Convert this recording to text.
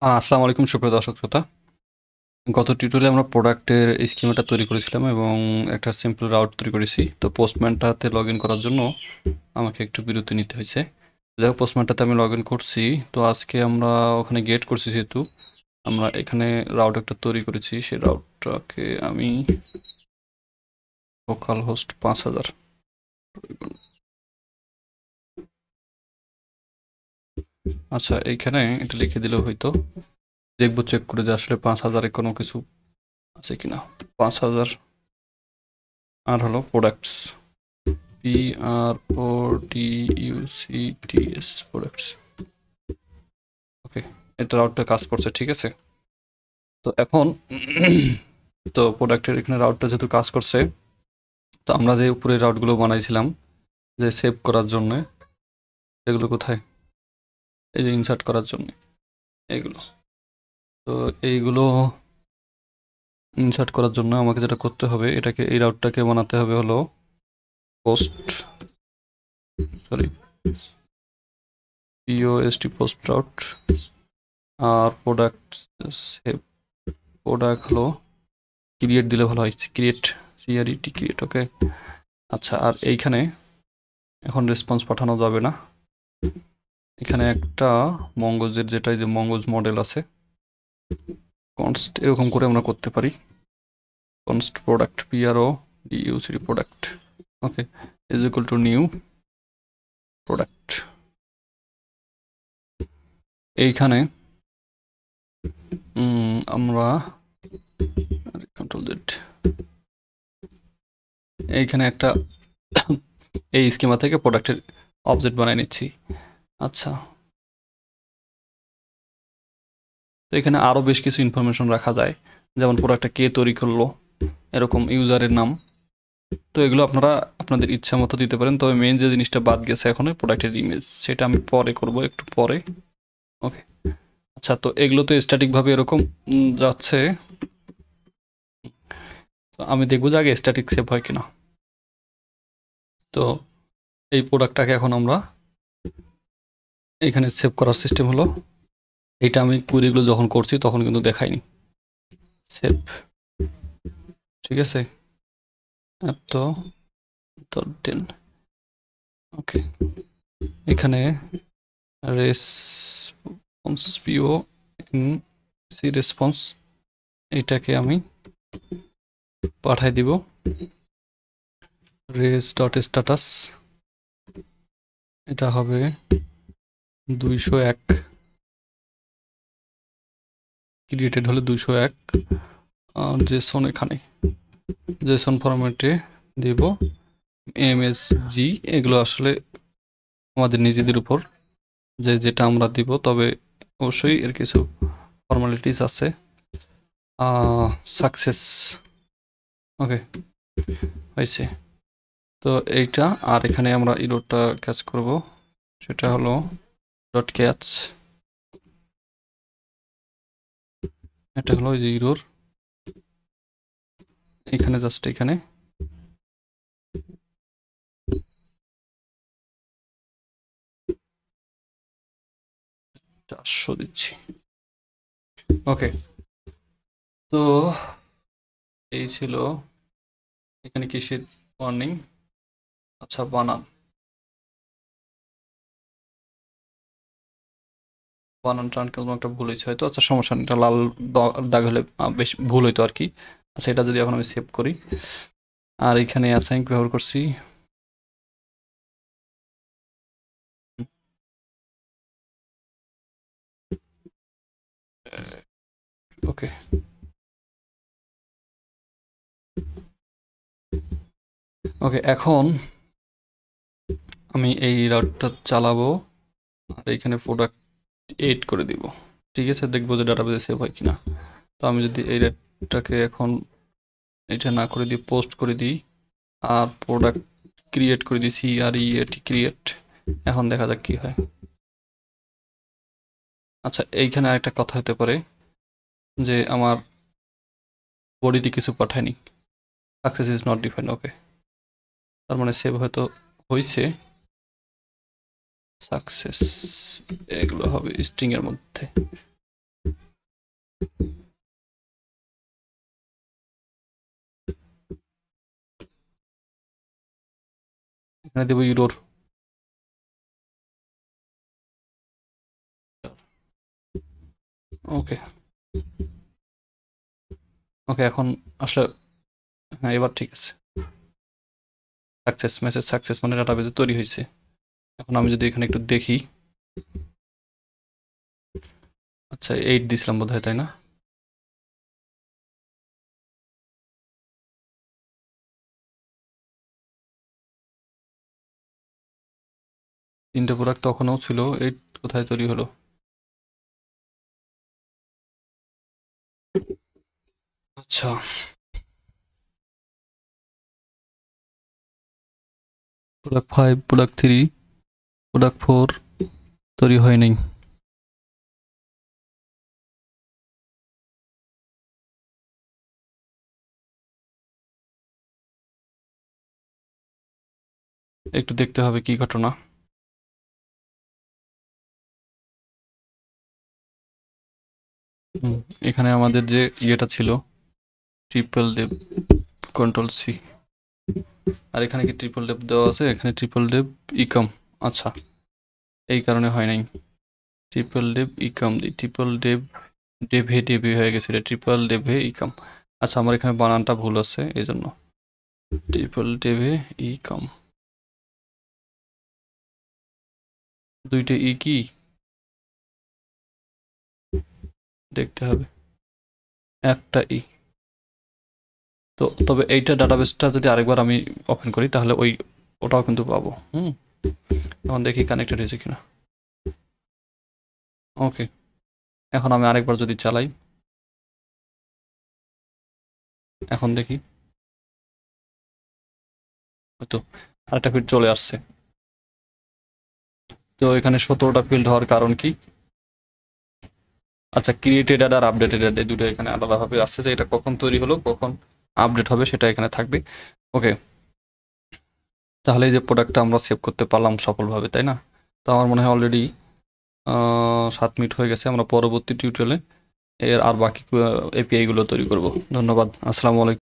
আসসালামু আলাইকুম সুপ্রিয় দর্শক শ্রোতা। গত টিউটোরিয়ালে আমরা প্রোডাক্টের স্কিমাটা তৈরি করেছিলাম এবং একটা সিম্পল রাউট তৈরি করেছি। তো পোস্টম্যানটাতে লগ ইন করার জন্য আমাকে একটু বিরতি নিতে হয়েছে। দেখো পোস্টম্যানটাতে আমি লগ ইন করছি। তো আজকে আমরা ওখানে গেট করছি, যেহেতু আমরা এখানে রাউট একটা তৈরি করেছি, সেই রাউটটাকে আমি লোকাল হোস্ট 5000। আচ্ছা, এইখানে এটা লিখে দিলেও হয়তো দেখবো, চেক করে যে আসলে 5000-এ কোনো কিছু আছে কিনা। 5000 আর হলো প্রোডাক্টস, PRODUCTS প্রোডাক্টস। ওকে, এটা রাউটটা কাজ করছে, ঠিক আছে। তো এখন তো প্রোডাক্টের এখানে রাউটটা যেহেতু কাজ করছে, তো আমরা যে উপরে রাউটগুলো বানাইছিলাম যে সেভ করার জন্য, এগুলো কোথায়, এই যে ইনসার্ট করার জন্য এগুলো। তো এইগুলো ইনসার্ট করার জন্য আমাকে যেটা করতে হবে, এটাকে এই রাউটটাকে বানাতে হবে হলো পোস্ট, সরি, পোস্ট রাউট। আর প্রোডাক্ট সেভ, প্রোডাক্ট হলো ক্রিয়েট দিলে ভালো হয়, ক্রিয়েট, CRET ক্রিয়েট। ওকে, আচ্ছা। আর এইখানে এখন রেসপন্স পাঠানো যাবে না। এখানে একটা মঙ্গজের, যেটা যে মঙ্গজ মডেল আছে, কনস্ট এরকম করে আমরা করতে পারি। Const product, PRODUC product, okay, is equal to new product. এইখানে আমরা কন্ট্রোল জেড, এইখানে একটা এই স্কিমা থেকে প্রোডাক্টের অবজেক্ট বানিয়ে নিচ্ছি। আচ্ছা, তো এখানে আরও বেশ কিছু ইনফরমেশন রাখা যায়, যেমন প্রোডাক্টটা কে তৈরি করলো, এরকম ইউজারের নাম। তো এগুলো আপনারা আপনাদের ইচ্ছা মতো দিতে পারেন, তবে মেইন যে জিনিসটা বাদ গেছে এখন, প্রোডাক্টের ইমেজ, সেটা আমি পরে করব, একটু পরে। ওকে, আচ্ছা। তো এগুলো তো স্ট্যাটিকভাবে এরকম যাচ্ছে, তো আমি দেখবো যে আগে স্ট্যাটিক সেভ হয় কিনা। তো এই প্রোডাক্টটাকে এখন আমরা এখানে সেভ করার সিস্টেম হলো, এইটা আমি কুইরিগুলো যখন করছি তখন কিন্তু দেখাইনি। সেভ, ঠিক আছে, এত 10। ওকে, এখানে রেসপন্স, PONC রেসপন্স, এইটাকে আমি পাঠাই দিব রেস ডট স্ট্যাটাস, এটা হবে 201, ক্রিয়েটেড হলে 201। জেসন, এখানে জেসন ফরম্যাটে দেব MSG। এগুলো আসলে আমাদের নিজেদের উপর যে যেটা আমরা দিব, তবে অবশ্যই এর কিছু ফর্মালিটিস আছে। সাকসেস, ওকে, হয়েছে। তো এইটা, আর এখানে আমরা ইরোরটা ক্যাচ করব, সেটা হলো ডট ক্যাচ, এটা হলো যে ইরোর, এখানে জাস্ট এখানে 400 দিচ্ছি। ওকে, তো এই ছিল এখানে কিসের ওয়ার্নিং। আচ্ছা, বানান, বানান টান কোনো একটা ভুল হয়েছে হয়তো। আচ্ছা, সমস্যা নেই, এটা লাল দাগ হলে বেশ ভুল হইতো আর কি। আচ্ছা, এটা যদি এখন আমি সেভ করি, আর এখানে অ্যাসাইন ব্যবহার করছি, ওকে, ওকে। এখন আমি এই রাউটটা চালাবো, আর এখানে প্রোডাক্ট এড করে দিব, ঠিক আছে। দেখবো যে ডাটাবেসে সেভ হয় কিনা। তো আমি যদি এই রেটটাকে এখন এটা না করে দিই, পোস্ট করে দিই, আর প্রোডাক্ট ক্রিয়েট করে দিই, CREAT ক্রিয়েট, এখন দেখা যাক কি হয়। আচ্ছা, এইখানে আরেকটা কথা হতে পারে যে আমার বডিতে কিছু পাঠায়নি, success is not defined. Okay, তার মানে সেভ হয়তো হয়েছে, সাকসেস, এগুলো হবে স্ট্রিং এর মধ্যে। এখানে দেবো ইউরোর। ওকে ওকে, এখন আসলে হ্যাঁ এবার ঠিক আছে। সাকসেস, মেসেজ সাকসেস মানে ডাটাবেজে তৈরি হয়েছে। এখন আমি যদি এখানে একটু দেখি, আচ্ছা 8 দিছিলাম বোধহয়, তাই না? তিনটে প্রোডাক্ট তখনও ছিল, 8 কোথায় তৈরি হলো? আচ্ছা প্রোডাক্ট 5, প্রোডাক্ট 3, প্রোডাক্ট 4 তৈরি হয় নাই। একটু দেখতে হবে কি ঘটনা। এখানে আমাদের যে ইয়েটা ছিল ট্রিপল ডেপ, কন্ট্রোল সি, আর এখানে কি ট্রিপল ডেপ দেওয়া আছে? এখানে ট্রিপল ডেপ ইকম। আচ্ছা এই কারণে হয় নাই। ট্রিপল ডেপ ইকম দি, ট্রিপল ডেপ ডেভে ডেভে হয়ে গেছে, এটা ট্রিপল ডেভে ইকম। আচ্ছা আমার এখানে বানানটা ভুল আছে এই জন্য। ট্রিপল ডেভে ইকম, দুইটা ই কি দেখতে হবে, একটা ই। তো তবে এইটা ডাটাবেসটা যদি আরেকবার আমি ওপেন করি তাহলে ওটাও কিন্তু পাবো। এখন দেখি কানেক্টেড হয়েছে কিনা। ওকে, এখন আমি আরেকবার যদি চালাই, এখন দেখি হয়তো আরেকটা ফিল্ড চলে আসছে। তো এখানে 17টা ফিল্ড হওয়ার কারণ কি? আচ্ছা ক্রিয়েটেড আর আপডেটেড এই দুটো এখানে আলাদাভাবে আসছে, যে এটা কখন তৈরি হলো কখন আপডেট হবে সেটা এখানে থাকবে। ওকে, তাহলে এই যে প্রোডাক্টটা আমরা সেভ করতে পারলাম সফলভাবে, তাই না? তো আমার মনে হয় অলরেডি 7 মিনিট হয়ে গেছে। আমরা পরবর্তী টিউটোরিয়ালে এর আর বাকি এপিআই গুলো তৈরি করব। ধন্যবাদ, আসসালামু আলাইকুম।